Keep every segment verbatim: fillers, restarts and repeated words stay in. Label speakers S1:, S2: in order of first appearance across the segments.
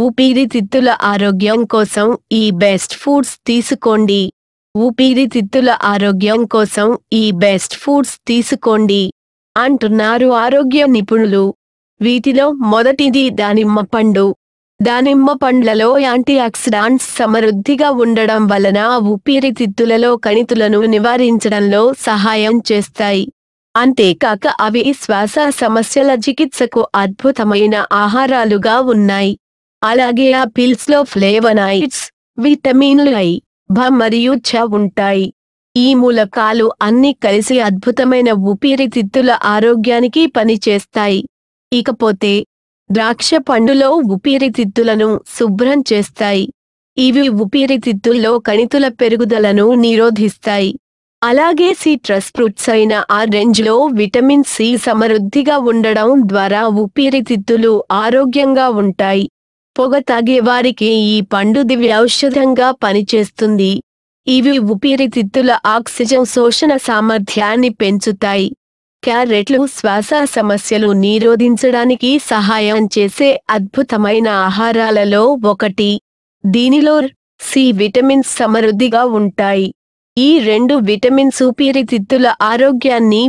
S1: ఊపిరితిత్తుల ఆరోగ్యం కోసం ఈ బెస్ట్ ఫుడ్స్ తీసుకోండి. ఊపిరితిత్తుల ఆరోగ్యం కోసం ఈ బెస్ట్ ఫుడ్స్ తీసుకోండి అంటున్నారు ఆరోగ్య నిపుణులు. వీటిలో మొదటిది దానిమ్మ పండు. దానిమ్మ పండ్లలో యాంటీ ఆక్సిడెంట్స్ సమృద్ధిగా ఉండడం వలన ఊపిరితిత్తులలో కణితులను నివారించడంలో సహాయం చేస్తాయి. అంతేకాక అవి శ్వాస సమస్యల చికిత్సకు అద్భుతమైన ఆహారాలుగా ఉన్నాయి. అలాగే ఆపిల్స్ లో ఫ్లేవనాయిడ్స్, విటమిన్లు ఐ, భ మరియు చ ఉంటాయి. ఈ మూలకాలు అన్ని కలిసి అద్భుతమైన ఊపిరితిత్తుల ఆరోగ్యానికి పనిచేస్తాయి. ఇకపోతే ద్రాక్ష పండులో ఊపిరితిత్తులను శుభ్రం చేస్తాయి. ఇవి ఊపిరితిత్తుల్లో కణితుల పెరుగుదలను నిరోధిస్తాయి. అలాగే సిట్రస్ ఫ్రూట్స్ అయిన ఆరెంజ్ లో విటమిన్ సి సమృద్ధిగా ఉండడం ద్వారా ఊపిరితిత్తులు ఆరోగ్యంగా ఉంటాయి. పొగ తాగే వారికి ఈ పండు దివ్య ఔషధంగా పనిచేస్తుంది. ఇవి ఊపిరితిత్తుల ఆక్సిజన్ శోషణ సామర్థ్యాన్ని పెంచుతాయి. క్యారెట్లు శ్వాస సమస్యలు నిరోధించడానికి సహాయం చేసే అద్భుతమైన ఆహారాలలో ఒకటి. దీనిలో సి విటమిన్స్ సమృద్ధిగా ఉంటాయి. ఈ రెండు విటమిన్స్ ఊపిరితిత్తుల ఆరోగ్యాన్ని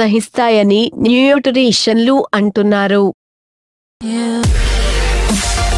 S1: ప్రోత్సహిస్తాయని న్యూట్రిషన్లు అంటున్నారు. Yeah.